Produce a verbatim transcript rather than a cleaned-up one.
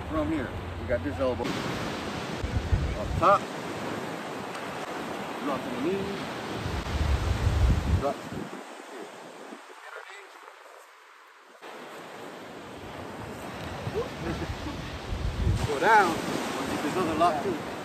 from here. We got this elbow. Up top. Drop to the knees. Drop. Go down. Get this other lock too.